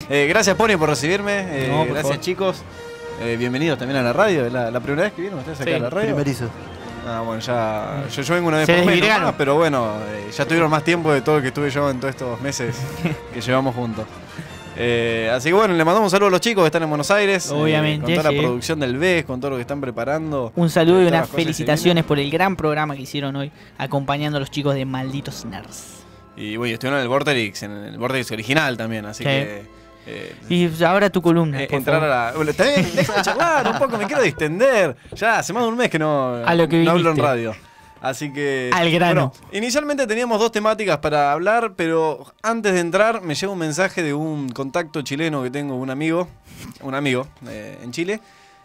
Gracias, Pony, por recibirme. No, por gracias, favor. chicos. Bienvenidos también a la radio. ¿La primera vez que vienen ustedes acá Sí, a la radio? Primerizo. Ah, bueno, ya. Yo vengo una vez Se por mes, desvirgaron. nomás, pero bueno, ya tuvieron más tiempo de todo lo que estuve yo en todos estos meses que llevamos juntos. Así que bueno, le mandamos un saludo a los chicos que están en Buenos Aires. Obviamente, con toda sí. la producción del BES, con todo lo que están preparando. Un saludo y todas unas las cosas que felicitaciones por el gran programa que hicieron hoy, acompañando a los chicos de Malditos Nerds. Y bueno, estuvieron en el Vorterix, original también, así Sí. que. Y ahora tu columna. por Entrar favor. a la. Bueno, está bien, déjame charlar un poco, me quiero distender. Ya hace más de un mes que no, A lo que no hablo en viniste. radio. Así que. Al grano. Bueno, inicialmente teníamos dos temáticas para hablar, pero antes de entrar me llega un mensaje de un contacto chileno que tengo, un amigo en Chile.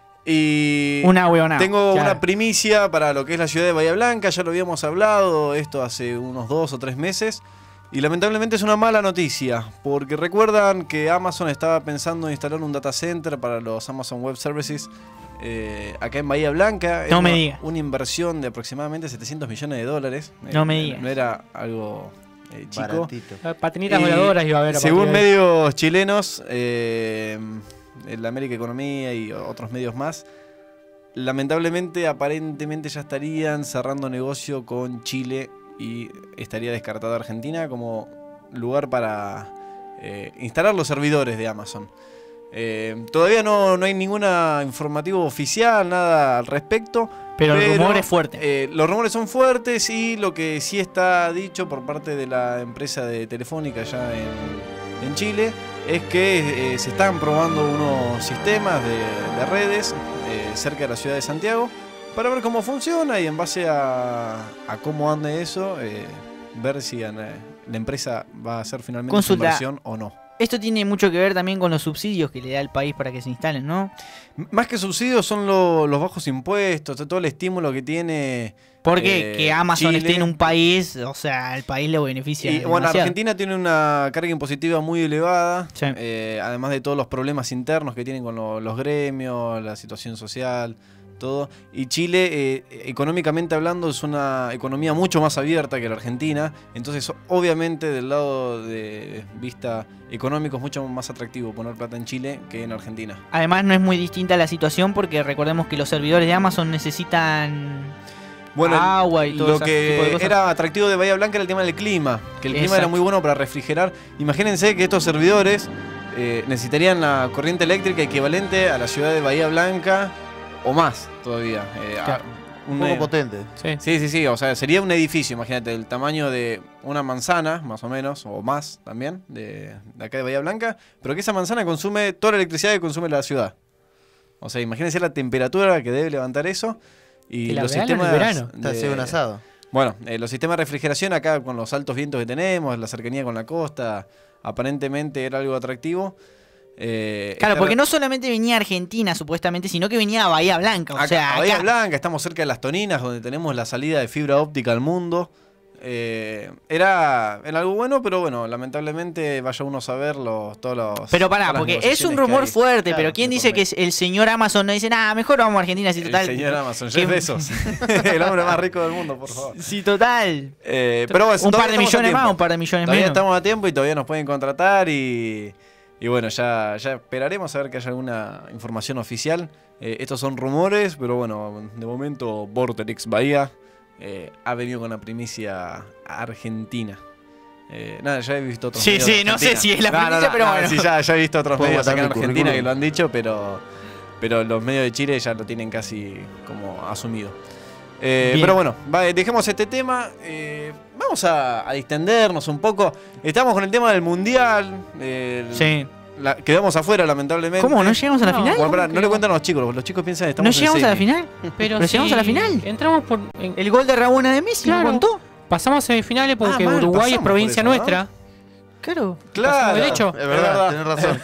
Y Una huevonada. tengo Claro. una primicia para lo que es la ciudad de Bahía Blanca. Ya lo habíamos hablado esto hace unos 2 o 3 meses. Y lamentablemente es una mala noticia, porque recuerdan que Amazon estaba pensando en instalar un data center para los Amazon Web Services acá en Bahía Blanca. No Era me diga. Una inversión de aproximadamente $700 millones. No me diga. No era algo chico. Baratito. Patinitas Y voladoras iba a haber. a según partir de ahí. medios chilenos, el América Economía y otros medios más, lamentablemente, aparentemente ya estarían cerrando negocio con Chile y estaría descartada Argentina como lugar para instalar los servidores de Amazon. Todavía no hay ninguna informativo oficial, nada al respecto. Pero el rumor es fuerte. Los rumores son fuertes y lo que sí está dicho por parte de la empresa de Telefónica allá en Chile es que se están probando unos sistemas de redes cerca de la ciudad de Santiago para ver cómo funciona y en base a cómo ande eso, ver si la empresa va a hacer finalmente su Consulta. inversión o no. Esto tiene mucho que ver también con los subsidios que le da el país para que se instalen, ¿no? Más que subsidios son los bajos impuestos, todo el estímulo que tiene. Porque que Amazon Chile. esté en un país, o sea, al país le beneficia. Y bueno, demasiado. Argentina tiene una carga impositiva muy elevada, Sí. además de todos los problemas internos que tienen con los gremios, la situación social, todo. Y Chile, económicamente hablando, es una economía mucho más abierta que la Argentina, entonces obviamente del lado de vista económico es mucho más atractivo poner plata en Chile que en Argentina. Además no es muy distinta la situación porque recordemos que los servidores de Amazon necesitan Bueno, agua y todo lo ese tipo que de cosas. era atractivo de Bahía Blanca era el tema del clima, que el clima era Exacto. muy bueno para refrigerar. Imagínense que estos servidores necesitarían la corriente eléctrica equivalente a la ciudad de Bahía Blanca o más todavía. Claro. Un poco potente. Sí. Sí, o sea, sería un edificio, imagínate, del tamaño de una manzana, más o menos, o más también, de acá de Bahía Blanca, pero que esa manzana consume toda la electricidad que consume la ciudad. O sea, imagínense la temperatura que debe levantar eso. Y Que la los regalan en sistemas verano. Está haciendo un asado. Bueno, los sistemas de refrigeración acá con los altos vientos que tenemos, la cercanía con la costa, aparentemente era algo atractivo. Claro, porque no solamente venía a Argentina supuestamente, sino que venía a Bahía Blanca. O Acá, sea, a Bahía acá- Blanca, estamos cerca de las Toninas, donde tenemos la salida de fibra óptica al mundo. Era algo bueno, pero bueno, lamentablemente vaya uno a saber todos los. Pero pará, todas las porque es un negociaciones que rumor hay. fuerte, Claro, pero ¿quién de dice por que el señor Amazon no dice, nada, mejor vamos a Argentina si El total? señor Amazon, ¿Qué- Jeff Bezos, el hombre más rico del mundo, por favor. Sí, total. Pero bueno, Un todavía par de estamos a millones más, tiempo. un par de millones Todavía menos. estamos a tiempo y todavía nos pueden contratar y bueno, ya esperaremos a ver que haya alguna información oficial. Estos son rumores, pero bueno, de momento Vorterix Bahía ha venido con la primicia argentina. Nada, ya he visto otros Sí, medios sí, de no sé Argentina. si es la primicia, pero bueno. Sí, ya he visto otros Puedo medios acá en matar mi Argentina que currículum. lo han dicho, pero los medios de Chile ya lo tienen casi como asumido. Bien. Pero bueno, dejemos este tema. Vamos a distendernos un poco. Estamos con el tema del mundial. Sí. Quedamos afuera, lamentablemente. ¿Cómo? ¿No llegamos a la No, final? Bueno, pará, ¿Cómo no le que cuentan a los chicos, porque los chicos piensan que ¿No estamos en llegamos a la semi. final? Pero llegamos a la final. Entramos por. El gol de Rabona de Messi, ¿no Claro. contó? Pasamos a semifinales porque mal, Uruguay es pasamos provincia por eso, ¿no? nuestra. Claro. Claro, derecho. Es verdad, tenés razón.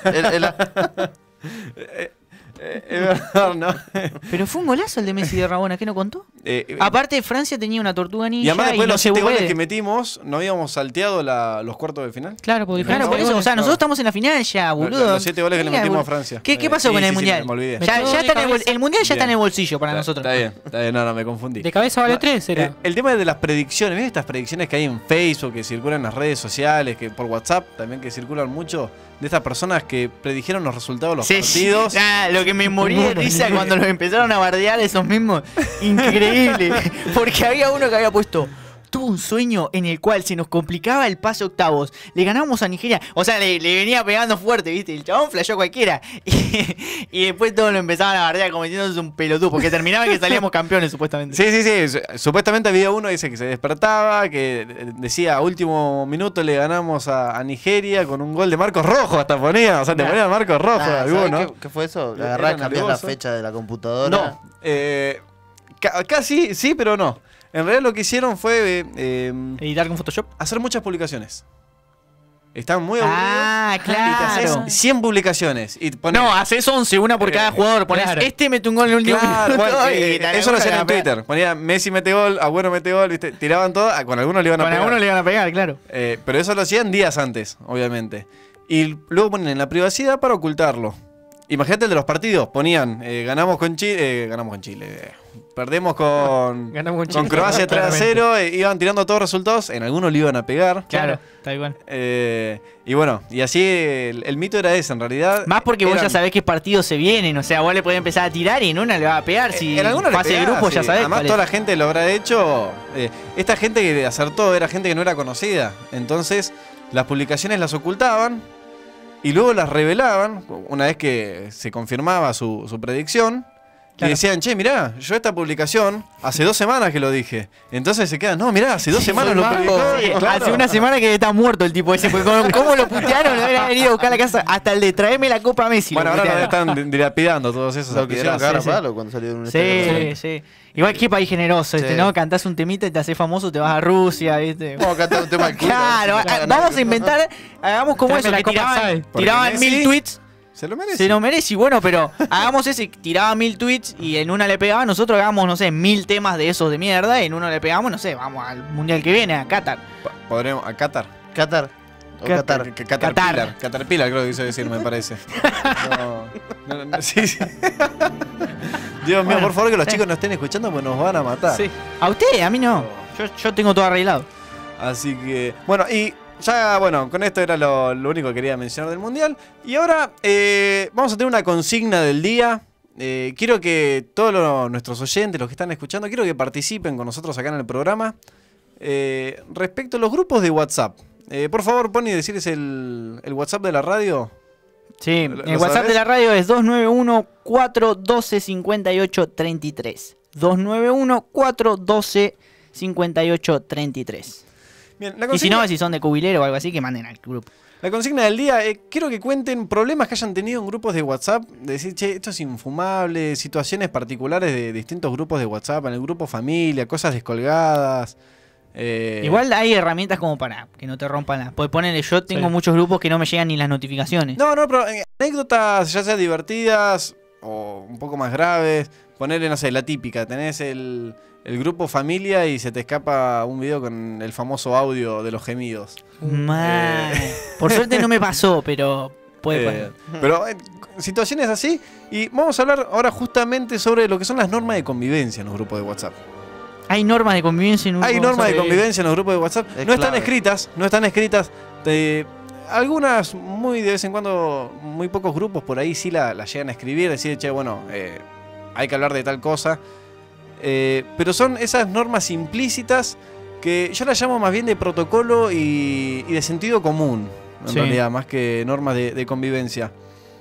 Es verdad, ¿no? Pero fue un golazo el de Messi de Rabona, ¿qué no contó? Aparte, Francia tenía una tortuga y ninja además después de no los se 7 goles puede. que metimos, ¿no habíamos salteado los cuartos de final? Claro, porque Claro, por eso, o sea, nosotros estamos en la final ya, boludo. Los 7 goles que le Mira, metimos a boludo. Francia. ¿Qué pasó Sí, con el sí, mundial? me olvidé. Ya Metió está de en el mundial ya está en el Bien. bolsillo para nosotros. Está bien, no, me confundí. de cabeza vale 3 era. El tema de las predicciones, ¿ven estas predicciones que hay en Facebook, que circulan en las redes sociales, que por WhatsApp también que circulan mucho? de estas personas que predijeron los resultados de los partidos. Lo que me morí de risa cuando los empezaron a bardear esos mismos. Increíble. Porque había uno que había puesto: tuvo un sueño en el cual se nos complicaba el pase a octavos. Le ganábamos a Nigeria. O sea, le venía pegando fuerte, ¿viste? El chabón flasheó a cualquiera. Y después todos lo empezaban a bardear como diciéndose un pelotudo. Porque terminaba que salíamos campeones, supuestamente. Sí. Supuestamente había uno dice que se despertaba, que decía: a último minuto le ganamos a Nigeria con un gol de Marcos Rojo. Hasta ponía. O sea, te ponía Marcos Rojo. ¿Sabés qué fue eso? Le agarrás, cambiás la fecha de la computadora. No. Casi, sí, pero no. En realidad lo que hicieron fue editar con Photoshop, hacer muchas publicaciones. Estaban muy aburridos. Claro. Y te haces 100 publicaciones. Y ponés, no, haces 11, una por cada jugador. Ponés, este mete un gol en el último minuto. Eso lo hacían en Twitter. Ponía Messi mete gol, Agüero mete gol, ¿viste? Tiraban todo. Con algunos le iban a pegar. Con algunos le iban a pegar, claro. Pero eso lo hacían días antes, obviamente. Y luego ponen en la privacidad para ocultarlo. Imagínate el de los partidos. Ponían, ganamos con Chile. Perdemos con Croacia 3-0, iban tirando todos los resultados, en algunos le iban a pegar. Claro, tal igual. Y bueno, y así el mito era ese, en realidad. Más porque vos ya sabés qué partidos se vienen, o sea, vos le podés empezar a tirar y en una le va a pegar. Si en alguna fase de grupo ya sabés. Además, toda la gente lo habrá hecho. Esta gente que acertó era gente que no era conocida. Entonces, las publicaciones las ocultaban y luego las revelaban una vez que se confirmaba su predicción. Claro. Y decían: che, mirá, yo esta publicación hace 2 semanas que lo dije. Entonces se quedan: no, mirá, hace 2 semanas lo publicó. Sí, claro. Hace una semana que está muerto el tipo ese. Porque ¿cómo lo putearon? Lo habían venido a buscar a la casa. Hasta el de traerme la Copa Messi. Bueno, ahora nos están dilapidando todos esos. Lo quisieron cagar a palo cuando salió de un estadio. Sí. Igual qué país generoso, ¿no? Cantás un temita y te haces famoso, te vas a Rusia, ¿viste? Vamos a cantar un tema al culo. Claro, vamos a inventar, hagamos como eso, que tiraban 1000 tweets. Se lo merece. Se lo merece, y bueno, pero hagamos ese, tiraba 1000 tweets y en una le pegaba, nosotros hagamos, no sé, 1000 temas de esos de mierda, y en uno le pegamos, no sé, vamos al mundial que viene, a Qatar. Podremos, a Qatar. Qatar. Caterpillar creo que quiso decir, me parece. Sí. Dios mío, por favor que los chicos no estén escuchando porque nos van a matar. Sí. A usted, a mí no. Yo tengo todo arreglado. Así que, bueno, y ya, bueno, con esto era lo único que quería mencionar del Mundial. Y ahora vamos a tener una consigna del día. Quiero que todos nuestros oyentes, los que están escuchando, quiero que participen con nosotros acá en el programa. Respecto a los grupos de WhatsApp. Por favor, Pony, decirles el WhatsApp de la radio. Sí, el WhatsApp de la radio es 291-412-5833. 291-412-5833. Bien, y si no, si son de cubilero o algo así, que manden al grupo. La consigna del día, quiero que cuenten problemas que hayan tenido en grupos de WhatsApp. De decir, che, esto es infumable, situaciones particulares de distintos grupos de WhatsApp, en el grupo familia, cosas descolgadas. Igual hay herramientas como para que no te rompan las... Porque ponele, yo tengo muchos grupos que no me llegan ni las notificaciones. No, pero anécdotas ya sea divertidas o un poco más graves. Ponele, no sé, la típica, tenés el grupo familia y se te escapa un video con el famoso audio de los gemidos. Por suerte no me pasó, pero puede pasar. Pero situaciones así. Y vamos a hablar ahora justamente sobre lo que son las normas de convivencia en los grupos de WhatsApp. Hay normas de convivencia en un grupo. Hay normas de convivencia en los grupos de WhatsApp. No están escritas, algunas muy de vez en cuando, muy pocos grupos por ahí sí la llegan a escribir, decir, che, bueno, hay que hablar de tal cosa. Pero son esas normas implícitas que yo las llamo más bien de protocolo y de sentido común, en realidad, más que normas de convivencia.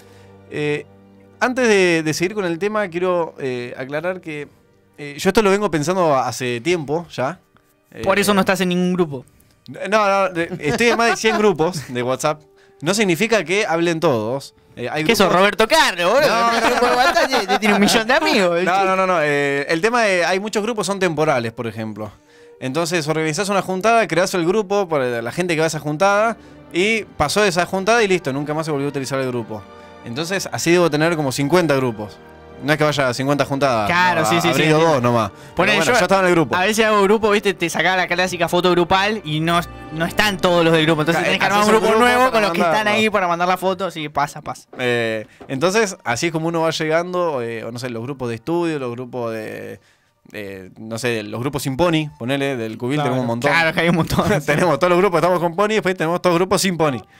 Antes de seguir con el tema, quiero aclarar que yo esto lo vengo pensando hace tiempo ya. Por eso no estás en ningún grupo. No, estoy en más de 100 grupos de WhatsApp. No significa que hablen todos. ¿Qué sos, Roberto Carlos, boludo? No, tiene 1 millón de amigos. No. El tema de hay muchos grupos son temporales, por ejemplo. Entonces organizás una juntada, creás el grupo para la gente que va a esa juntada y pasó esa juntada y listo, nunca más se volvió a utilizar el grupo. Entonces así debo tener como 50 grupos. No es que vaya a 50 juntadas. Claro, sí. Habré ido 2 nomás. Bueno, yo estaba en el grupo. A veces hago grupo, viste, te sacaba la clásica foto grupal y no están todos los del grupo. Entonces tenés que armar un grupo nuevo con los que están ahí para mandar la foto. Sí, pasa. Entonces, así es como uno va llegando, no sé, los grupos de estudio, los grupos de... no sé, los grupos sin Pony, ponele, del Cubil tenemos un montón. Claro, que hay un montón. Tenemos todos los grupos, estamos con Pony, después tenemos todos los grupos sin Pony.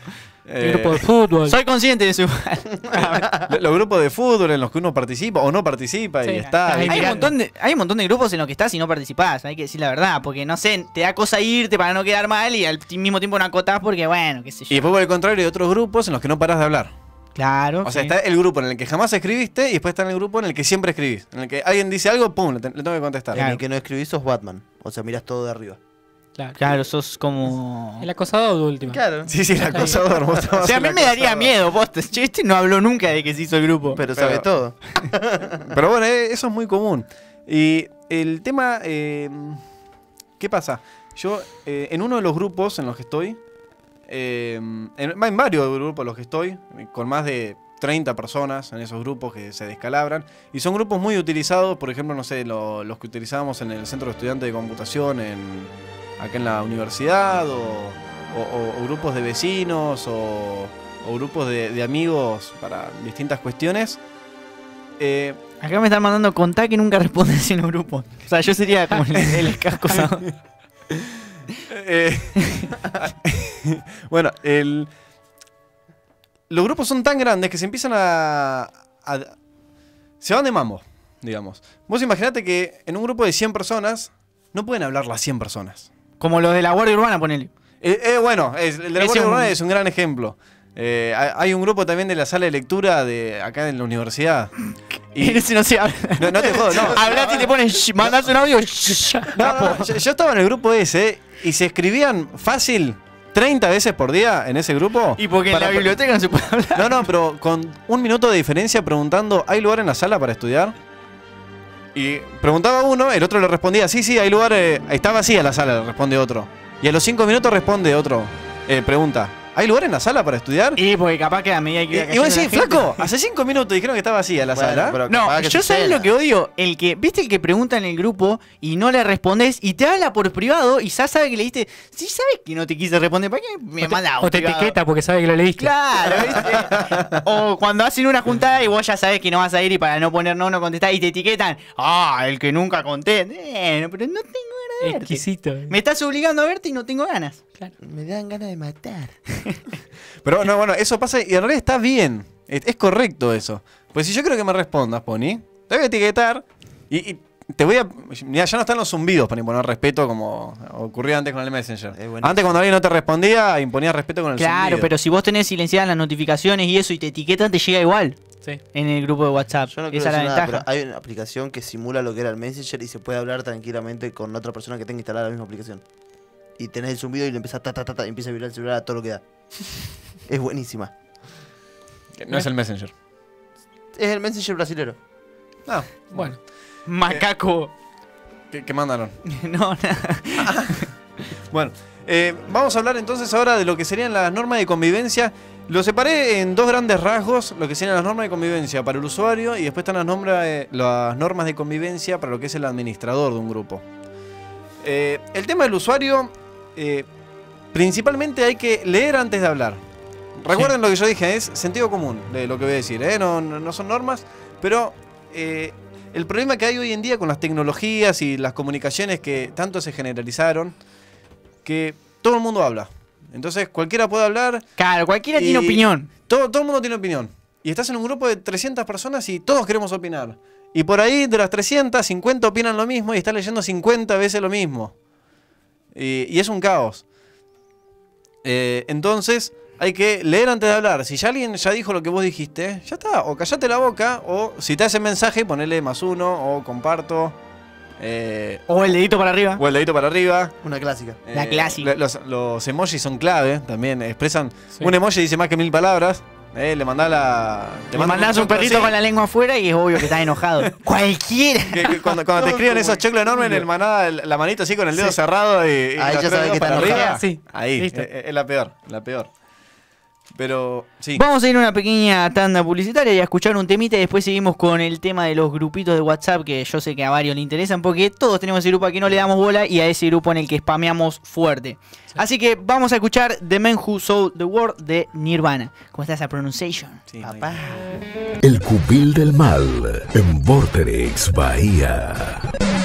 El grupo de fútbol. Soy consciente de eso. Los grupos de fútbol en los que uno participa o no participa Sí, y está. ahí Hay mirando. un montón de grupos en los que estás y no participás, hay que decir la verdad, porque no sé, te da cosa irte para no quedar mal y al mismo tiempo no acotás porque bueno, qué sé Y yo. después por el contrario hay otros grupos en los que no parás de hablar. Claro. O sea, sí. está el grupo en el que jamás escribiste y después está en el grupo en el que siempre escribís. En el que alguien dice algo, pum, le tengo que contestar. En el que no escribís sos Batman. O sea, mirás todo de arriba. Claro. Claro, sos como... El acosador de última. Claro. Sí, el acosador. vos O sea, a mí el me daría acosador. miedo, posta. Che, este no habló nunca de que se hizo el grupo. Pero sabe todo. Pero bueno, eso es muy común. Y el tema, ¿qué pasa? Yo, en uno de los grupos en los que estoy, en varios grupos en los que estoy, con más de 30 personas en esos grupos que se descalabran, y son grupos muy utilizados, por ejemplo, no sé, los que utilizábamos en el Centro de Estudiantes de Computación, acá en la universidad, o grupos de vecinos, o grupos de amigos para distintas cuestiones. Acá me están mandando contar que nunca respondes en los grupos. O sea, yo sería como el acosador. Bueno, los grupos son tan grandes que se empiezan se van de mambo, digamos. Vos imaginate que en un grupo de 100 personas no pueden hablar las 100 personas. Como los de la Guardia Urbana, ponele. Bueno, el de la Ese Guardia un- Urbana es un gran ejemplo. Hay un grupo también de la sala de lectura de acá en la universidad. Y Ese no se habla. no te jodo, no. Hablaste y te pones, mandás un audio. shh. No, yo estaba en el grupo ese y se escribían fácil 30 veces por día en ese grupo. Y porque en la biblioteca no se puede hablar. No, pero con un minuto de diferencia preguntando, ¿hay lugar en la sala para estudiar? Y preguntaba uno, el otro le respondía, sí, hay lugar, está vacía la sala, le responde otro. Y a los 5 minutos responde otro, pregunta, ¿hay lugar en la sala para estudiar? Y porque capaz que a medida que iba Y cayendo vos la decís, gente- flaco, hace 5 minutos dijeron que está vacía la Bueno, sala. pero No, capaz que yo se sabes cena. lo que odio, viste el que pregunta en el grupo y no le respondes y te habla por privado y ya sabe que le diste, sí sabes que no te quise responder, ¿para qué me manda O te privado? etiqueta porque sabe que lo leíste. Claro, ¿viste? O cuando hacen una juntada y vos ya sabes que no vas a ir y para no poner no contestás y te etiquetan, el que nunca conté. Pero no tengo ganas de verte. Exquisito. Me estás obligando a verte y no tengo ganas. Me dan ganas de matar. Pero no, bueno, eso pasa y en realidad está bien. Es correcto eso. Pues si yo creo que me respondas, Pony, te voy a etiquetar y te voy a... Mira, ya no están los zumbidos para imponer respeto como ocurría antes con el Messenger. buenísimo. Antes cuando alguien no te respondía, imponías respeto con el Claro, zumbido. pero si vos tenés silenciadas las notificaciones y eso y te etiquetan, te llega igual Sí. en el grupo de WhatsApp. Yo no quiero Esa es la decir nada, ventaja. pero hay una aplicación que simula lo que era el Messenger y se puede hablar tranquilamente con otra persona que tenga instalada la misma aplicación. Y tenés el zumbido y le empezás y empieza a vibrar el celular a todo lo que da. Es buenísima. Que no es el Messenger. Es el Messenger brasilero. No, Bueno. Macaco. ¿qué mandaron? No, nada. Bueno, vamos a hablar entonces ahora de lo que serían las normas de convivencia. Lo separé en dos grandes rasgos, lo que serían las normas de convivencia para el usuario y después están las normas de convivencia para lo que es el administrador de un grupo. El tema del usuario, principalmente hay que leer antes de hablar. Recuerden lo que yo dije, es sentido común de lo que voy a decir, no son normas, pero el problema que hay hoy en día con las tecnologías y las comunicaciones que tanto se generalizaron, que todo el mundo habla. Entonces cualquiera puede hablar. Claro, cualquiera tiene Y- opinión. Todo el mundo tiene opinión. Y estás en un grupo de 300 personas y todos queremos opinar. Y por ahí de las 300, 50 opinan lo mismo y estás leyendo 50 veces lo mismo. Y es un caos. Entonces hay que leer antes de hablar. Si ya alguien ya dijo lo que vos dijiste, ya está. O callate la boca, o si te hace mensaje, ponele +1, o comparto. O el dedito para arriba. O el dedito para arriba. Una clásica. La clásica. Los emojis son clave también. Expresan. Sí. Un emoji dice más que 1000 palabras. Le mandás Te mandás un perrito así, con la lengua afuera y es obvio que estás enojado. Cualquiera. que cuando te escriben esos choclos enormes en el maná, la manito así con el dedo cerrado y Ahí los ya tres sabés dedos que para está arriba. enojada. Sí, Ahí, listo. es la peor, la peor. Pero, sí. Vamos a ir a una pequeña tanda publicitaria y a escuchar un temita y después seguimos con el tema de los grupitos de WhatsApp que yo sé que a varios le interesan porque todos tenemos ese grupo al que no le damos bola y a ese grupo en el que spameamos fuerte. Así que vamos a escuchar The Man Who Sold the World de Nirvana. ¿Cómo está esa pronunciation? Sí, Papá. El Cubil del Mal en Vorterix Bahía.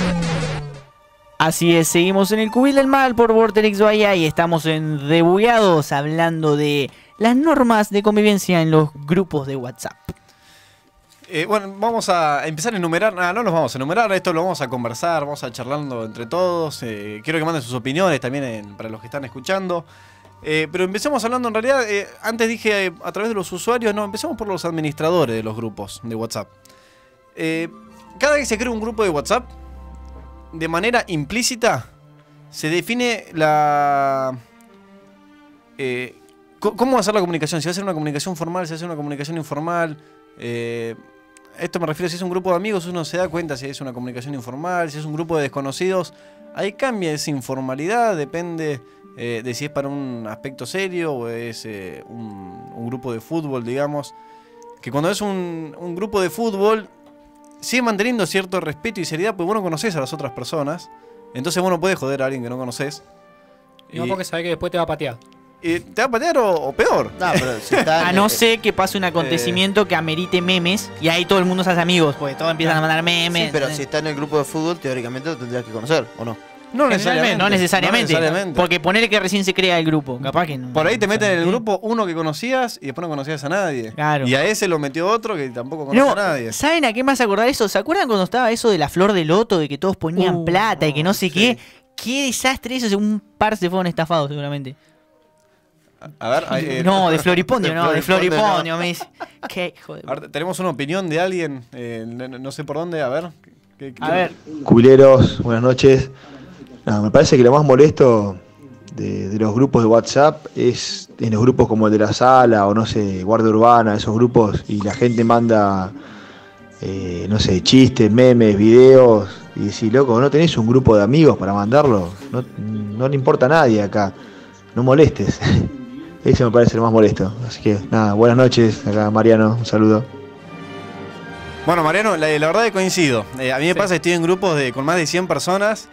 Así es, seguimos en el Cubil del Mal por Vorterix Bahía y estamos en Debugueados hablando de las normas de convivencia en los grupos de WhatsApp. Bueno, vamos a empezar a enumerar. No los vamos a enumerar, esto lo vamos a conversar, vamos a charlando entre todos. Quiero que manden sus opiniones también para los que están escuchando. Pero empecemos hablando en realidad, antes dije a través de los usuarios, no, empecemos por los administradores de los grupos de WhatsApp. Cada vez que se crea un grupo de WhatsApp, de manera implícita, se define la... ¿Cómo va a ser la comunicación? Si va a ser una comunicación formal, si va a ser una comunicación informal. Esto me refiero, si es un grupo de amigos, uno se da cuenta si es una comunicación informal, si es un grupo de desconocidos. Ahí cambia esa informalidad, depende de si es para un aspecto serio o es un grupo de fútbol, digamos. Que cuando es un grupo de fútbol, sigue manteniendo cierto respeto y seriedad, porque vos no conocés a las otras personas. Entonces vos no podés joder a alguien que no conocés. Y no porque sabés que después te va a patear. ¿Te va a patear o peor? No, pero si está A no ser que pase un acontecimiento que amerite memes y ahí todo el mundo se hace amigos, porque todos empiezan a mandar memes. Sí, pero si está en el grupo de fútbol, teóricamente lo tendrías que conocer, ¿o no? No No necesariamente. necesariamente. Porque ponele que recién se crea el grupo. Capaz que no. Por ahí te meten en el ¿Sí? grupo uno que conocías y después no conocías a nadie. Claro. Y a ese lo metió otro que tampoco conoce No, a nadie. ¿saben a qué más acordar eso? ¿Se acuerdan cuando estaba eso de la flor de loto, de que todos ponían plata y que no sé qué? Qué desastre eso, un par se fueron estafados seguramente. A ver, No, de Floripondio, no, de Floripondio, Floripondio, me dice. Qué hijo de... a ver, tenemos una opinión de alguien, no sé por dónde, a ver. A ver, Cubileros, buenas noches. No, me parece que lo más molesto de los grupos de WhatsApp es en los grupos como el de la sala o no sé, Guardia Urbana, esos grupos, y la gente manda, no sé, chistes, memes, videos, y decís, loco, ¿no tenés un grupo de amigos para mandarlo? No le importa a nadie acá, no molestes. Eso me parece lo más molesto. Así que nada, buenas noches, acá Mariano, un saludo. Bueno, Mariano, la verdad que coincido. A mí me pasa que estoy en grupos con más de 100 personas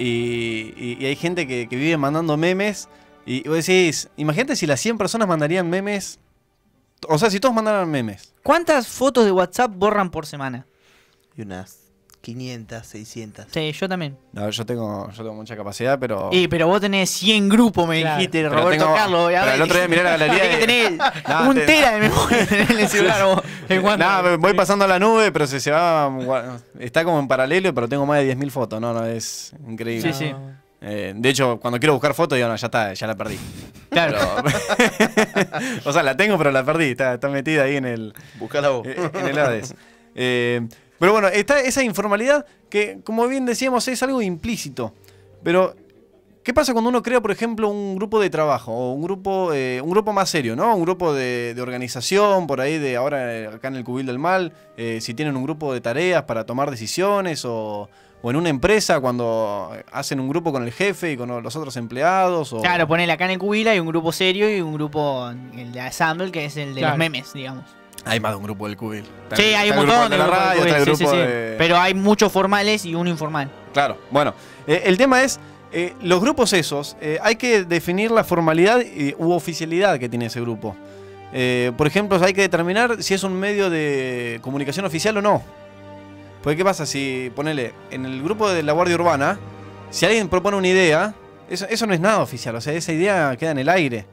y hay gente que vive mandando memes. Y vos decís, imagínate si las 100 personas mandarían memes. O sea, si todos mandaran memes. ¿cuántas fotos de WhatsApp borran por semana? Y unas 500, 600. Sí, yo también. No, yo tengo mucha capacidad, pero... Pero vos tenés 100 grupos, me Claro. dijiste, Pero Roberto tengo- Carlos. pero el otro día miré la galería Tenés que tener No, un tera de memoria en el celular vos. En cuanto- Nada, voy pasando a la nube, pero se va... Está como en paralelo, pero tengo más de 10.000 fotos. No, es increíble. Sí, sí. De hecho, cuando quiero buscar fotos, digo, no, ya está, ya la perdí. Claro. Pero- o sea, la tengo, pero la perdí. Está metida ahí en el Buscala vos. Hades. Pero bueno, está esa informalidad que, como bien decíamos, es algo implícito. Pero, ¿qué pasa cuando uno crea, por ejemplo, un grupo de trabajo o un grupo más serio, ¿no? Un grupo de organización, por ahí de ahora acá en el Cubil del Mal, si tienen un grupo de tareas para tomar decisiones o en una empresa cuando hacen un grupo con el jefe y con los otros empleados. O... Claro, ponele acá en el Cubila hay un grupo serio y un grupo, el de Assemble, que es el de Claro. los memes, digamos. Hay más de un grupo del Cubil. Sí, hay un Está el montón grupo de la grupos radio, del está el Cubil, sí, grupo sí, sí. de... Pero hay muchos formales y uno informal. Claro, bueno, el tema es, los grupos esos, hay que definir la formalidad u oficialidad que tiene ese grupo. Por ejemplo, hay que determinar si es un medio de comunicación oficial o no. Porque ¿qué pasa si, ponele, en el grupo de la Guardia Urbana, si alguien propone una idea, eso no es nada oficial, o sea, esa idea queda en el aire.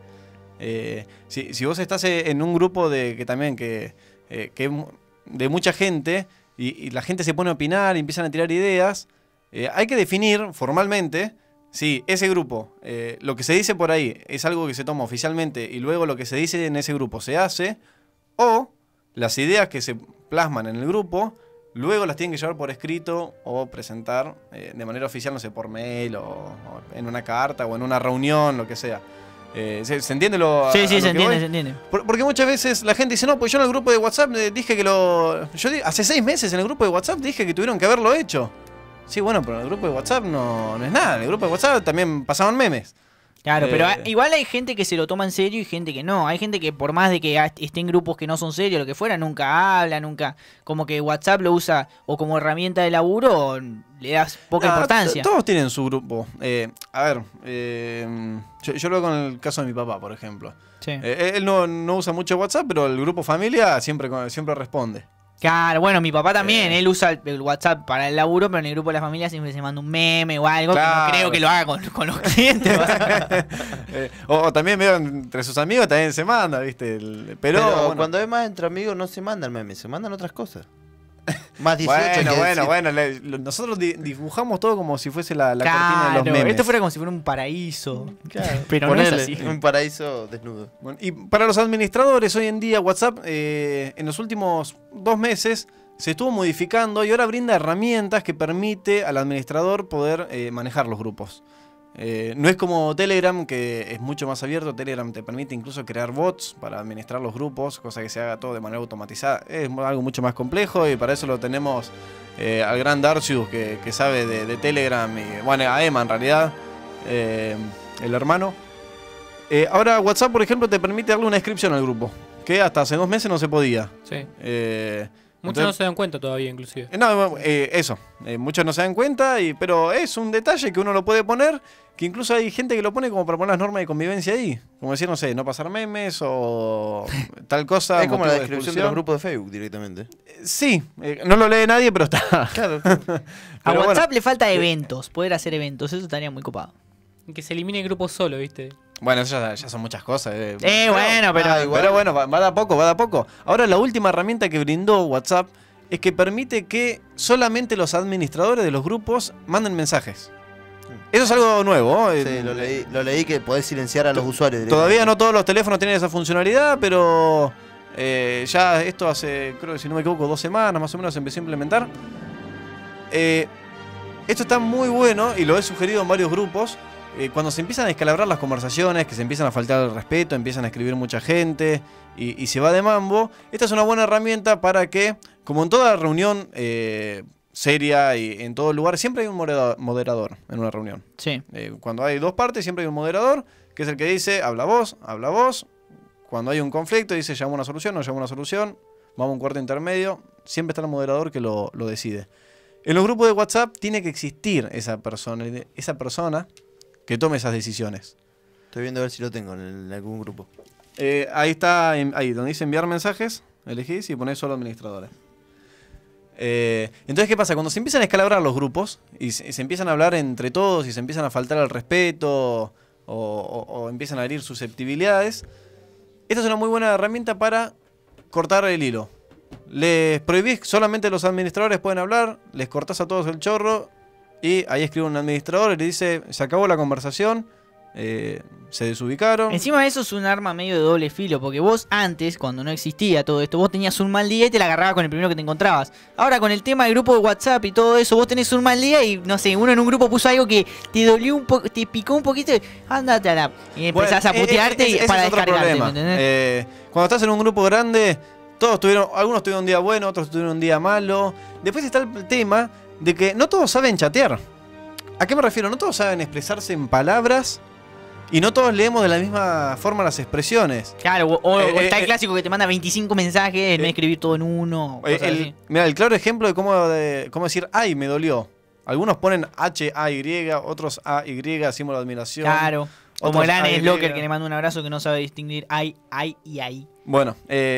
Si vos estás en un grupo que de mucha gente y la gente se pone a opinar y empiezan a tirar ideas, hay que definir formalmente si ese grupo, lo que se dice por ahí es algo que se toma oficialmente y luego lo que se dice en ese grupo se hace, o las ideas que se plasman en el grupo luego las tienen que llevar por escrito o presentar de manera oficial, no sé, por mail o en una carta o en una reunión, lo que sea. ¿Se entiende lo Sí, a sí, lo se que entiende, voy? se entiende. Porque muchas veces la gente dice, no, pues yo en el grupo de WhatsApp dije que hace 6 meses en el grupo de WhatsApp dije que tuvieron que haberlo hecho. Sí, bueno, pero en el grupo de WhatsApp no es nada. En el grupo de WhatsApp también pasaban memes. Claro, pero Eh. igual hay gente que se lo toma en serio y gente que no. Hay gente que por más de que esté en grupos que no son serios, lo que fuera, nunca habla, nunca... Como que WhatsApp lo usa o como herramienta de laburo o le das poca Ah, importancia. Todos tienen su grupo. A ver, yo lo veo con el caso de mi papá, por ejemplo. Sí. Él no usa mucho WhatsApp, pero el grupo familia siempre responde. Claro, bueno, mi papá también, él usa el WhatsApp para el laburo, pero en el grupo de la familia siempre se manda un meme o algo, que Claro. no creo que lo haga con los clientes. O también veo entre sus amigos también se manda, ¿viste? Pero bueno. cuando es más entre amigos no se mandan memes, se mandan otras cosas. Más 18 Bueno, nosotros dibujamos todo como si fuese la cortina de Claro, los memes. esto fuera como si fuera un paraíso. Claro, Pero no es ponele, así. un paraíso desnudo. Bueno, y para los administradores, hoy en día WhatsApp en los últimos 2 meses se estuvo modificando y ahora brinda herramientas que permite al administrador poder manejar los grupos. No es como Telegram, que es mucho más abierto. Telegram te permite incluso crear bots para administrar los grupos, cosa que se haga todo de manera automatizada. Es algo mucho más complejo y para eso lo tenemos al gran Darcius que sabe de Telegram y bueno, a Emma en realidad, el hermano. Ahora WhatsApp, por ejemplo, te permite darle una inscripción al grupo, que hasta hace 2 meses no se podía. Sí. Entonces- Muchos no se dan cuenta todavía, inclusive. No, eso. Muchos no se dan cuenta, pero es un detalle que uno lo puede poner, que incluso hay gente que lo pone como para poner las normas de convivencia ahí. Como decir, no sé, no pasar memes o tal cosa. Es como motivo la descripción de los expulsión. grupos de Facebook directamente. Sí, no lo lee nadie, pero está. Claro. A Pero WhatsApp bueno. le falta eventos, poder hacer eventos, eso estaría muy copado. Que se elimine el grupo solo, ¿viste? Bueno, eso ya son muchas cosas. Bueno, pero igual. Pero bueno, va de a poco, va de a poco. Ahora la última herramienta que brindó WhatsApp es que permite que solamente los administradores de los grupos manden mensajes. Eso es algo nuevo. Sí, lo leí que podés silenciar a los usuarios. Todavía no todos los teléfonos tienen esa funcionalidad, pero ya esto hace, creo que si no me equivoco, 2 semanas más o menos se empezó a implementar. Esto está muy bueno y lo he sugerido en varios grupos. Cuando se empiezan a descalabrar las conversaciones, que se empiezan a faltar el respeto, empiezan a escribir mucha gente y se va de mambo, esta es una buena herramienta para que, como en toda reunión seria y en todo lugar, siempre hay un moderador en una reunión. Sí. Cuando hay 2 partes, siempre hay un moderador, que es el que dice, habla vos. Cuando hay un conflicto, dice, llama una solución, no llama una solución, vamos a un cuarto intermedio. Siempre está el moderador que lo decide. En los grupos de WhatsApp tiene que existir esa persona que tome esas decisiones. Estoy viendo a ver si lo tengo en algún grupo. Ahí está, ahí donde dice enviar mensajes, elegís y ponés solo administradores. Entonces, ¿qué pasa? Cuando se empiezan a escalabrar los grupos y se empiezan a hablar entre todos y se empiezan a faltar al respeto o empiezan a herir susceptibilidades, esta es una muy buena herramienta para cortar el hilo. Les prohibís, solamente los administradores pueden hablar, les cortás a todos el chorro y ahí escribe un administrador y le dice, se acabó la conversación, se desubicaron. Encima eso es un arma medio de doble filo, porque vos antes, cuando no existía todo esto, vos tenías un mal día y te la agarrabas con el primero que te encontrabas. Ahora con el tema del grupo de WhatsApp y todo eso, vos tenés un mal día y no sé, uno en un grupo puso algo que te dolió un poco, te picó un poquito y ándate a la... Y empezás a putearte ese para es otro descargarte, problema. ¿me entendés? Cuando estás en un grupo grande, algunos tuvieron un día bueno, otros tuvieron un día malo. Después está el tema de que no todos saben chatear. ¿A qué me refiero? No todos saben expresarse en palabras y no todos leemos de la misma forma las expresiones. Claro, o está el clásico que te manda 25 mensajes en vez de escribir todo en uno. Cosas así. Mira, el claro ejemplo de cómo decir, ay, me dolió. Algunos ponen H-A-Y, otros A-Y, símbolo de admiración. Claro. Como Otros el Ane AY. Slocker que le manda un abrazo que no sabe distinguir ay y ay. Bueno,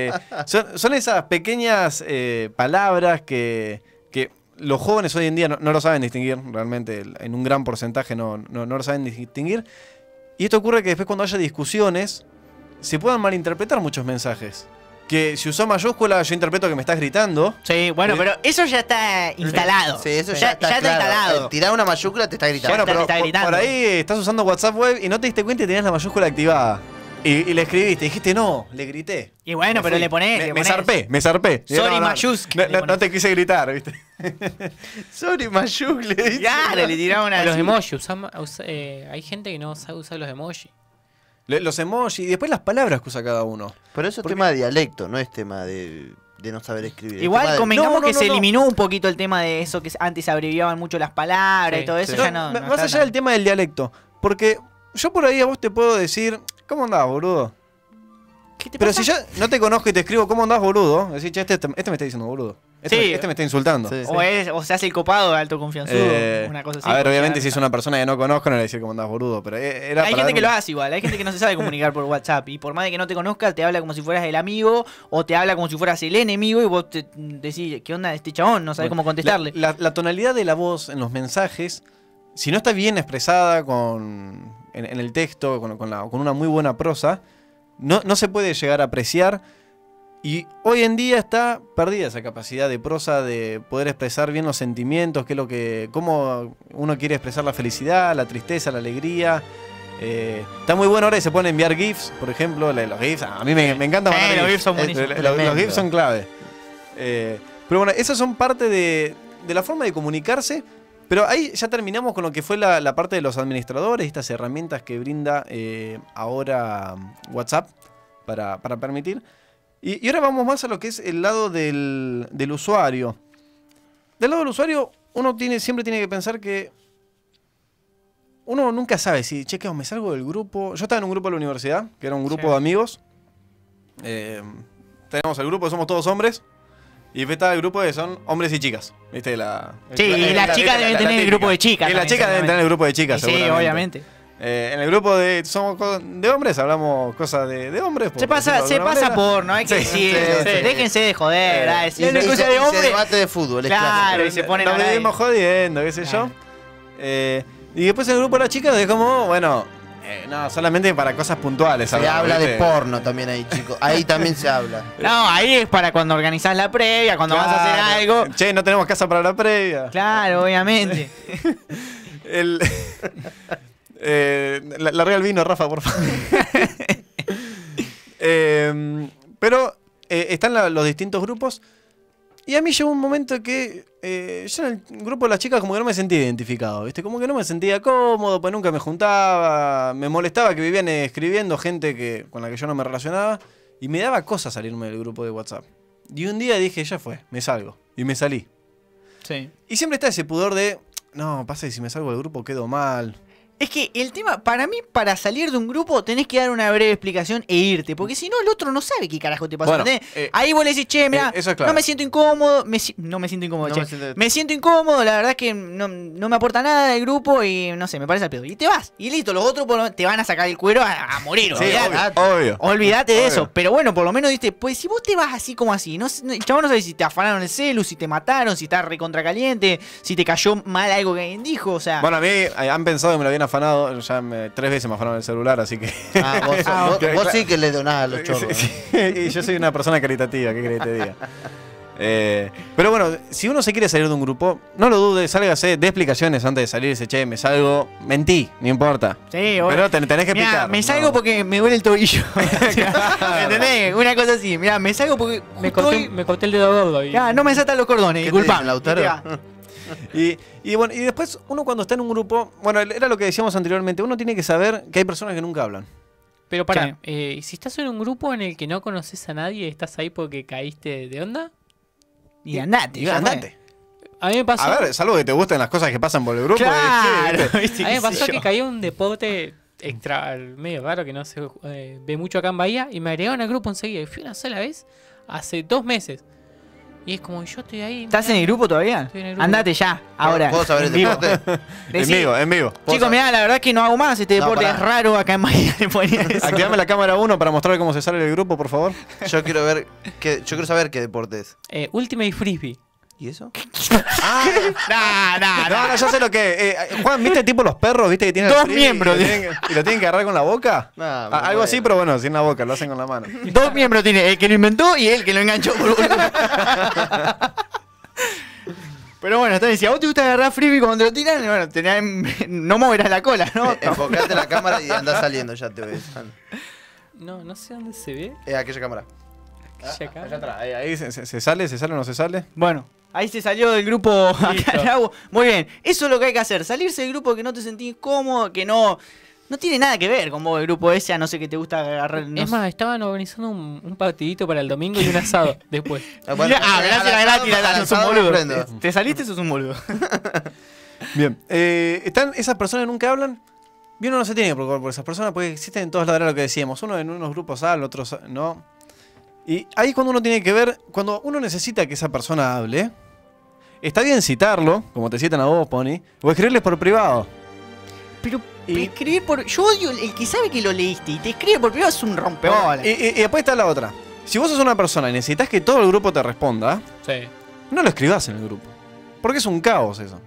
son esas pequeñas palabras que los jóvenes hoy en día no lo saben distinguir, realmente en un gran porcentaje no lo saben distinguir. Y esto ocurre que después cuando haya discusiones se puedan malinterpretar muchos mensajes. Que si usó mayúscula yo interpreto que me estás gritando. Sí, bueno, pero eso ya está instalado. Sí, eso ya está claro. instalado. Tirar una mayúscula te está gritando. Ya Bueno, pero está gritando. por ahí estás usando WhatsApp web y no te diste cuenta y tenías la mayúscula activada. Y le escribiste, dijiste no, le grité. Y bueno, pero fui. le ponés. Me zarpé. Sorry, mayúscula, le No ponés. te quise gritar, ¿viste? Sorry, mayúscula. Claro, le tiraba una. Los emojis. Hay gente que no sabe usar los emojis. Los emojis y después las palabras que usa cada uno. Pero eso es tema de dialecto, no es tema de no saber escribir. Es Igual tema de- convengamos No, que no, se no. eliminó un poquito el tema de eso, que antes se abreviaban mucho las palabras Sí, y todo eso. sí. Ya no. Más no está allá tan- del tema del dialecto. Porque yo por ahí a vos te puedo decir, ¿cómo andás, boludo? ¿Qué te Pero pasa? si yo no te conozco y te escribo, ¿cómo andás, boludo? Decís, che, este me está diciendo boludo. Sí. Este me está insultando. Sí. O se hace el copado de alto confianzudo, una cosa así. A ver, porque obviamente ya- si es una persona que no conozco, no le voy a decir cómo andás, boludo. Pero era Hay para gente dar que lo un- hace igual, hay gente que no se sabe comunicar por WhatsApp y por más de que no te conozca, te habla como si fueras el amigo o te habla como si fueras el enemigo y vos te decís, ¿qué onda este chabón? No sabés cómo contestarle. La tonalidad de la voz en los mensajes, si no está bien expresada en el texto, con una muy buena prosa, no se puede llegar a apreciar. Y hoy en día está perdida esa capacidad de prosa de poder expresar bien los sentimientos, cómo uno quiere expresar la felicidad, la tristeza, la alegría. Está muy bueno ahora y se pueden enviar GIFs, por ejemplo. Los GIFs, a mí me encanta mandar los GIFs. GIFs son buenísimos. Los Tremendo. GIFs son clave. Pero bueno, esas son parte de la forma de comunicarse. Pero ahí ya terminamos con lo que fue la parte de los administradores, estas herramientas que brinda ahora WhatsApp para permitir. Y ahora vamos más a lo que es el lado del usuario. Del lado del usuario, uno siempre tiene que pensar que uno nunca sabe si, che, ¿qué, me salgo del grupo? Yo estaba en un grupo de la universidad, que era un grupo Sí. de amigos. Tenemos el grupo que somos todos hombres. Y después está el grupo que son hombres y chicas. ¿Viste? Sí, y las chicas deben tener el grupo de chicas Y las también, chicas deben tener el grupo de chicas, Sí, seguramente. obviamente. En el grupo de hombres hablamos cosas de hombres. por Se pasa decirlo de alguna manera. por, no hay que Sí, decirlo. sí, sí. Déjense de joder, dale, si Y es una se- cosa y de se hombre. debate de fútbol, es Claro, clásico. y se ponen Nos al aire. vivimos jodiendo, qué sé yo. Y después en el grupo de las chicas es como, bueno, no, solamente para cosas puntuales. Se hablamos, habla de ¿viste? porno también ahí, chicos. Ahí también se habla. No, ahí es para cuando organizás la previa, cuando vas a hacer Claro. algo. Che, no tenemos casa para la previa. Claro, obviamente. El, larga el vino, Rafa, por favor. Pero están los distintos grupos. Y a mí llegó un momento que yo en el grupo de las chicas como que no me sentía identificado, ¿viste? Como que no me sentía cómodo, pues nunca me juntaba, me molestaba que vivían escribiendo gente con la que yo no me relacionaba y me daba cosa salirme del grupo de WhatsApp. Y un día dije, ya fue, me salgo. Y me salí. Sí. Y siempre está ese pudor de, no, pasa que si me salgo del grupo quedo mal. Es que el tema, para mí, para salir de un grupo tenés que dar una breve explicación e irte, porque si no el otro no sabe qué carajo te pasó. Bueno, ¿Entendés? Ahí vos le decís, che, mira, eso es claro. no me siento incómodo, no me siento incómodo, No che. me siento- Me siento incómodo, la verdad es que no me aporta nada del grupo y no sé, me parece al pedo. Y te vas, y listo, los otros te van a sacar el cuero a morir. Sí, olvidate. obvio. Olvídate de Obvio. eso, pero bueno, por lo menos diste, pues si vos te vas así como así, el chabón no sabe si te afanaron el celu, si te mataron, si estás recontra caliente, si te cayó mal algo que alguien dijo, o sea. Bueno, a mí han pensado que me lo habían afanado, ya 3 veces me afanaron el celular, así que... Ah, vos sí que le donás a los chorros. Sí, sí. Y yo soy una persona caritativa, ¿qué querés que te diga? Pero bueno, si uno se quiere salir de un grupo, no lo dudes, sálgase, dé explicaciones antes de salirse, che, me salgo, mentí, no importa. Sí, Pero tenés que Mirá, explicar. me ¿no? salgo porque me duele el tobillo. ¿Me entendés? Una cosa así. Mirá, me salgo porque Me justo corté, hoy- me corté el dedo gordo. Y... Ya, no me saltan los cordones, ¿Qué te disculpa. dicen, Lautaro? Y bueno, y después uno cuando está en un grupo, bueno, era lo que decíamos anteriormente, uno tiene que saber que hay personas que nunca hablan. Pero pará, si estás en un grupo en el que no conoces a nadie, ¿estás ahí porque caíste de onda? Y andate, Y ya fue. andate. A mí me pasó, A ver, salvo que te gusten las cosas que pasan por el grupo. Claro, ¿viste? ¿viste? a mí me ¿Qué pasó sé que yo? caí en un deporte extra, medio raro que no se ve mucho acá en Bahía y me agregaron al grupo enseguida. Y fui una sola vez hace 2 meses. Y es como, yo estoy ahí. ¿Estás en el grupo todavía? Estoy en el grupo. Andate ya, ahora. ¿Puedo saber el en vivo. deporte? Decí, En vivo. Chicos, mirá, la verdad es que no hago más. Este No, deporte pará. es raro acá en Bahía. Le ponía eso. Activame la cámara 1 para mostrar cómo se sale del grupo, por favor. Yo quiero saber qué deporte es. Ultimate Frisbee. ¿Y eso? No, ya sé lo que Juan, ¿viste tipo los perros? ¿Viste que tienen el Dos frisbee miembros. y lo tienen que agarrar con la boca? No, Algo así, pero bueno, sin la boca, lo hacen con la mano. Dos miembros tiene, el que lo inventó y el que lo enganchó. Por boludo. Pero bueno, está bien, si a vos te gusta agarrar frisbee cuando te lo tiran, bueno, no moverás la cola, ¿no? Enfocate la cámara y andás saliendo, ya te ves. No sé dónde se ve. Aquella cámara. Ya acá. Allá atrás, ahí se sale o no se sale. Bueno, ahí se salió del grupo acá Listo. al agua. Muy bien, eso es lo que hay que hacer. Salirse del grupo que no te sentís cómodo, que no tiene nada que ver con vos, el grupo ese, a no ser que te gusta agarrar. No Es más, estaban organizando un partidito para el domingo y un asado después. Mirá, gracias, gratis, sos un boludo. prendo. Te saliste, sos un boludo. Bien. Están esas personas que nunca hablan. Y uno no se tiene que preocupar por esas personas porque existen en todos lados, era lo que decíamos. Uno en unos grupos habla, otros no. Y ahí es cuando uno tiene que ver, cuando uno necesita que esa persona hable, está bien citarlo, como te citan a vos, Pony, o escribirles por privado. Pero Y- escribir por... Yo odio el que sabe que lo leíste y te escribe por privado es un rompebolas. Y después está la otra. Si vos sos una persona y necesitas que todo el grupo te responda, Sí. no lo escribas en el grupo. Porque es un caos eso.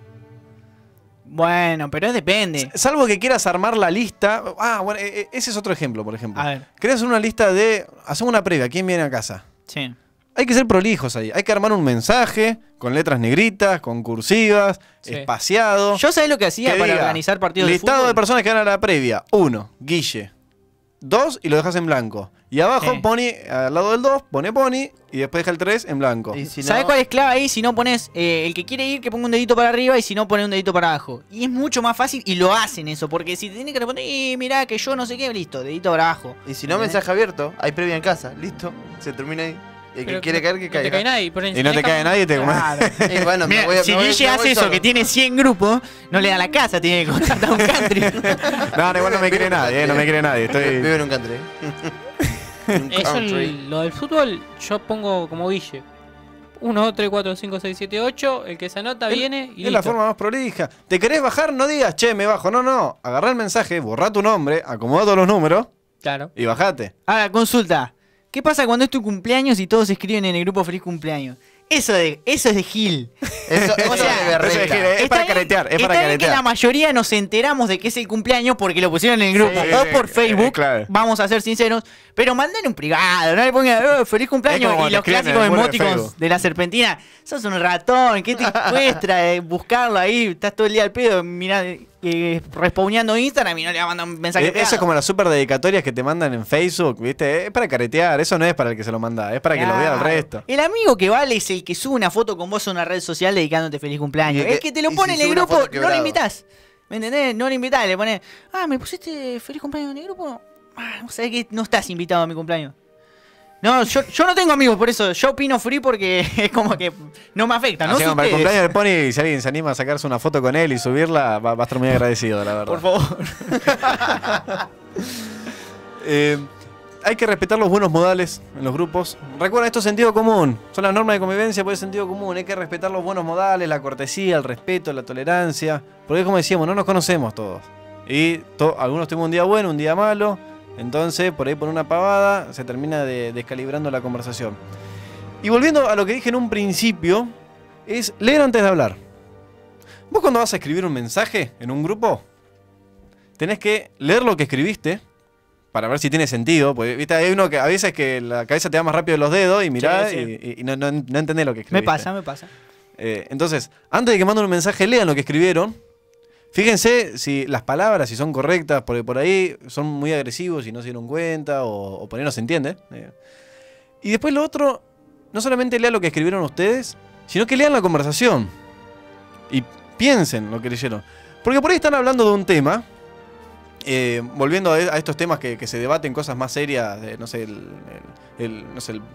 Bueno, pero depende. Salvo que quieras armar la lista. Ah, bueno, ese es otro ejemplo, por ejemplo. A ver, Querés hacer una lista de... Hacemos una previa, ¿quién viene a casa? sí. Hay que ser prolijos ahí. Hay que armar un mensaje con letras negritas, con cursivas, Sí. espaciado. Yo sabés lo que hacía que para diga, organizar partidos de listado fútbol. de personas que van a la previa. 1, Guille. 2 y lo dejas en blanco. Y abajo Sí. Pony, al lado del 2, pone Pony y después deja el 3 en blanco. Y si no, ¿Sabés cuál es clave ahí? Si no pones el que quiere ir, que ponga un dedito para arriba y si no, pone un dedito para abajo. Y es mucho más fácil y lo hacen eso, porque si te tienen que responder, mirá que yo no sé qué, listo, dedito para abajo. Y si no, mensaje abierto, hay previa en casa, listo, se termina ahí. El que Pero quiere caer, que No te cae caiga. nadie. Pero Y no te cae nadie y te Claro. Bueno, Mira, si Guille hace eso, que tiene 100 grupos, no le da la casa, tiene que contratar un country. No, igual no me quiere nadie, no me quiere nadie. Vive Estoy... en un country. Un Eso, country. lo del fútbol, yo pongo como Guille. 1, 2, 3, 4, 5, 6, 7, 8. El que se anota viene y Es la listo. forma más prolija. ¿Te querés bajar? No digas, che, me bajo. No, no. Agarrá el mensaje, borrá tu nombre, acomodá todos los números Claro. y bajate. Ahora, consulta. ¿Qué pasa cuando es tu cumpleaños y todos escriben en el grupo feliz cumpleaños? Eso es de Gil. Eso O sea, es de berreta. eso es que- Es Está para bien- caretear, es para está bien que caretear. la mayoría nos enteramos de que es el cumpleaños porque lo pusieron en el grupo Sí, o por Facebook. claro. Vamos a ser sinceros. Pero manden un privado, no le pongan feliz cumpleaños Es como y te los escriben en clásicos el muro de emoticons Facebook. de la serpentina. Sos un ratón, ¿qué te cuesta buscarlo ahí? Estás todo el día al pedo, mirá, respawneando Instagram y no le va a mandar un mensaje. Eso es pegado. como las super dedicatorias que te mandan en Facebook, ¿viste? Es para caretear, eso no es para el que se lo manda, es para que lo vea el Claro. resto. El amigo que vale es el que sube una foto con vos a una red social dedicándote feliz cumpleaños. Y el El que te lo y pone si en el sube una grupo, foto no lo quebrado. invitás. ¿Me entendés? No lo invitás, le pones, ¿me pusiste feliz cumpleaños en el grupo? Sabés que no estás invitado a mi cumpleaños. No, yo no tengo amigos, por eso yo opino free porque es como que no me afecta, ¿no? Así sé como para el ustedes. cumpleaños de Pony, si alguien se anima a sacarse una foto con él y subirla, va a estar muy agradecido, la verdad. Por favor. Hay que respetar los buenos modales en los grupos. Recuerda, esto es sentido común. Son las normas de convivencia, pues es sentido común. Hay que respetar los buenos modales, la cortesía, el respeto, la tolerancia. Porque como decíamos, no nos conocemos todos. Y algunos tuvimos un día bueno, un día malo. Entonces, por ahí por una pavada, se termina descalibrando la conversación. Y volviendo a lo que dije en un principio, es leer antes de hablar. Vos cuando vas a escribir un mensaje en un grupo, tenés que leer lo que escribiste para ver si tiene sentido. Porque ¿viste? Hay uno que a veces que la cabeza te da más rápido los dedos y mirás Sí, sí. y no entendés lo que escribiste. Me pasa. Entonces, antes de que manden un mensaje, lean lo que escribieron. Fíjense si las palabras, si son correctas, porque por ahí son muy agresivos y no se dieron cuenta, o por ahí no se entiende. Y después lo otro, no solamente lean lo que escribieron ustedes, sino que lean la conversación. Y piensen lo que leyeron. Porque por ahí están hablando de un tema, volviendo a estos temas que se debaten cosas más serias, no sé, el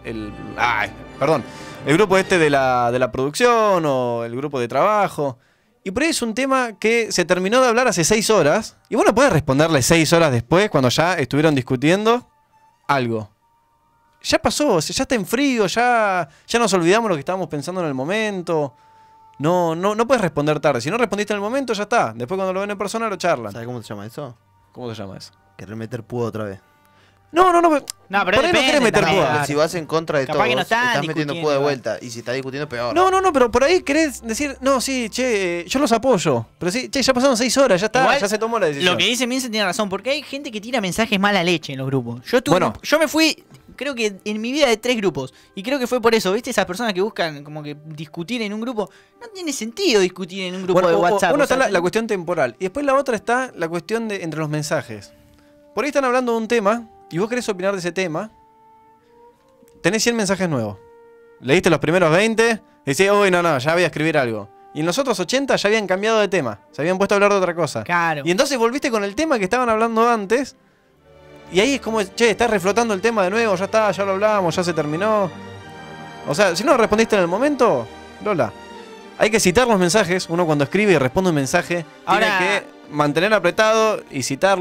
grupo este de la producción o el grupo de trabajo. Y por ahí es un tema que se terminó de hablar hace 6 horas. Y bueno, puedes responderle 6 horas después, cuando ya estuvieron discutiendo algo. Ya pasó, ya está en frío, ya nos olvidamos lo que estábamos pensando en el momento. No puedes responder tarde. Si no respondiste en el momento, ya está. Después cuando lo ven en persona lo charlan. ¿Sabes cómo se llama eso? ¿Cómo se llama eso? Querer meter pudo otra vez. No. No, pero por ahí no depende querés meter también, púa. claro. Si vas en contra de Capaz todos, que no están estás metiendo discutiendo, pudo de igual. vuelta. Y si está discutiendo, peor. No, pero por ahí querés decir, no, sí, che, yo los apoyo. Pero sí, che, ya pasaron 6 horas, ya está, Igual, ya se tomó la decisión. Lo que dice Mince tiene razón, porque hay gente que tira mensajes mala leche en los grupos. Bueno. Yo me fui, creo que en mi vida de 3 grupos. Y creo que fue por eso, ¿viste? Esas personas que buscan como que discutir en un grupo. No tiene sentido discutir en un grupo Bueno, de WhatsApp. Uno o sea, está la cuestión temporal. Y después la otra está la cuestión de entre los mensajes. Por ahí están hablando de un tema y vos querés opinar de ese tema. Tenés 100 mensajes nuevos. Leíste los primeros 20 y decís, uy, no, ya voy a escribir algo. Y en los otros 80 ya habían cambiado de tema. Se habían puesto a hablar de otra cosa. Claro. Y entonces volviste con el tema que estaban hablando antes. Y ahí es como, che, estás reflotando el tema de nuevo, ya está, ya lo hablamos, ya se terminó. O sea, si no respondiste en el momento, Lola. Hay que citar los mensajes. Uno cuando escribe y responde un mensaje, Ahora- tiene que mantener apretado y citarlo.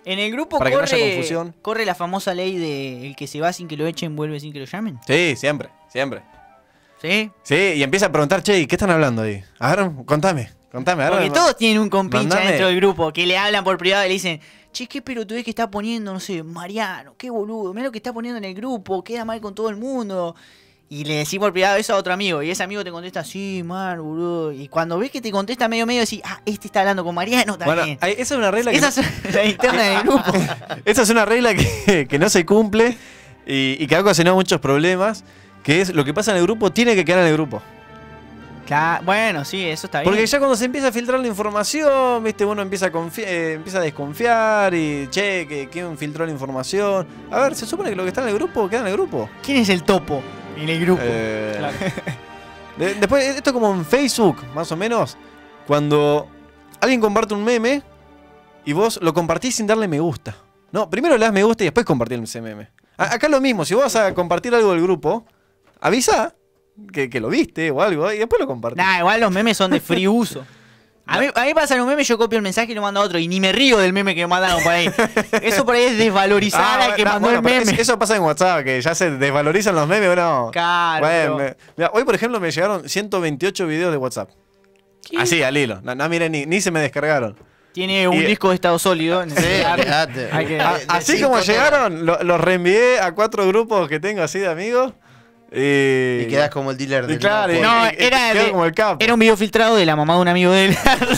En el grupo Para que no haya confusión. corre la famosa ley de el que se va sin que lo echen, vuelve sin que lo llamen. Sí, siempre, siempre. ¿Sí? Sí, y empieza a preguntar, che, ¿qué están hablando ahí? A ver, contame. Porque todos tienen un compincha Mandame. dentro del grupo que le hablan por privado y le dicen, che, qué pelotudez que está poniendo, no sé, Mariano, qué boludo, mira lo que está poniendo en el grupo, queda mal con todo el mundo. Y le decís por privado eso a otro amigo, y ese amigo te contesta, sí, mal, boludo. Y cuando ves que te contesta medio, decís, este está hablando con Mariano también. Bueno, esa es una regla Esa es la interna del grupo. Esa es una regla que no se cumple y que ha ocasionado muchos problemas, que es lo que pasa en el grupo tiene que quedar en el grupo. Bueno, sí, eso está bien. Porque ya cuando se empieza a filtrar la información, viste, uno empieza a desconfiar y, che, ¿quién filtró la información? A ver, se supone que lo que está en el grupo queda en el grupo. ¿Quién es el topo en el grupo? Claro. Después, esto es como en Facebook, más o menos, cuando alguien comparte un meme y vos lo compartís sin darle me gusta. No, primero le das me gusta y después compartir ese meme. Acá es lo mismo, si vos vas a compartir algo del grupo, avisa que lo viste o algo y después lo compartís. Nah, igual los memes son de free uso. A mí pasan un meme, yo copio el mensaje y lo mando a otro. Y ni me río del meme que me mandaron por ahí. Eso por ahí es desvalorizar al que mandó el meme. Eso pasa en WhatsApp, que ya se desvalorizan los memes, bueno. Claro. Bueno, mirá, hoy, por ejemplo, me llegaron 128 videos de WhatsApp. ¿Qué? Así, al hilo. No, miren, ni se me descargaron. Tiene un disco de estado sólido. Sí, olvidate. Hay que- Así de como 5 llegaron, los reenvié a 4 grupos que tengo así de amigos. Y quedas como el dealer Y del claro, grupo. No, era quedo de- como el capo. Era un video filtrado de la mamá de un amigo de él.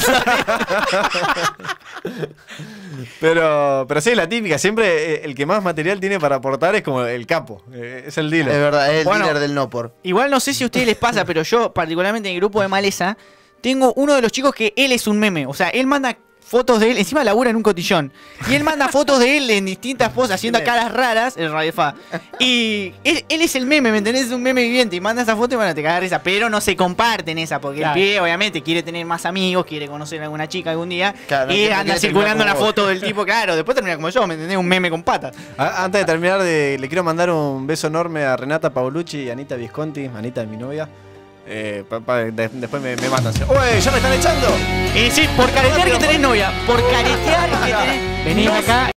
Pero sí, la típica. Siempre el que más material tiene para aportar es como el capo. Es el Es dealer. verdad, es el Bueno. dealer del no por. Igual no sé si a ustedes les pasa, pero yo, particularmente en el grupo de Maleza, tengo uno de los chicos que él es un meme. O sea, él manda fotos de él, encima labura en un cotillón. Y él manda fotos de él en distintas poses, haciendo caras raras, el Radio Fa. Y él es el meme, ¿me entendés? Es un meme viviente. Y manda esa foto y bueno, te cagas de risa. Pero no se comparten esa, porque Claro. el pibe obviamente quiere tener más amigos, quiere conocer a alguna chica algún día. Claro, no y quiere- anda quiere circulando terminar una como foto del tipo, claro. Después termina como yo, ¿me entendés? Un meme con patas. Antes de terminar, le quiero mandar un beso enorme a Renata Paolucci y a Anita Visconti, Anita de mi novia. Después me matan. ¡Uy, ya me están echando! Y sí, por caretear que tenés novia. Por caretear que tenés. Venís acá